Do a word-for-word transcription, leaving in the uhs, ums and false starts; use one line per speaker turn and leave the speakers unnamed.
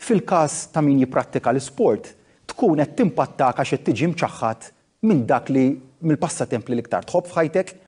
fil-każ ta' min jipprattika l-isport tkun qed timpattak għax qed tiġi mċaħħad minn dak li mill-passatemp li l-iktar tħobb f'ħajtek?